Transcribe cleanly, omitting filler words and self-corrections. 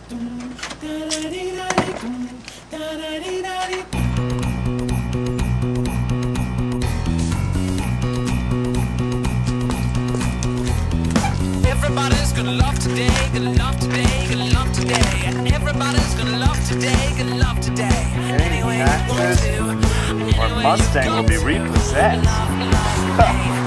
Everybody's gonna love today, gonna love today, gonna love today. Everybody's gonna love today, gonna love today. Anyway, Or Mustang will be repossessed.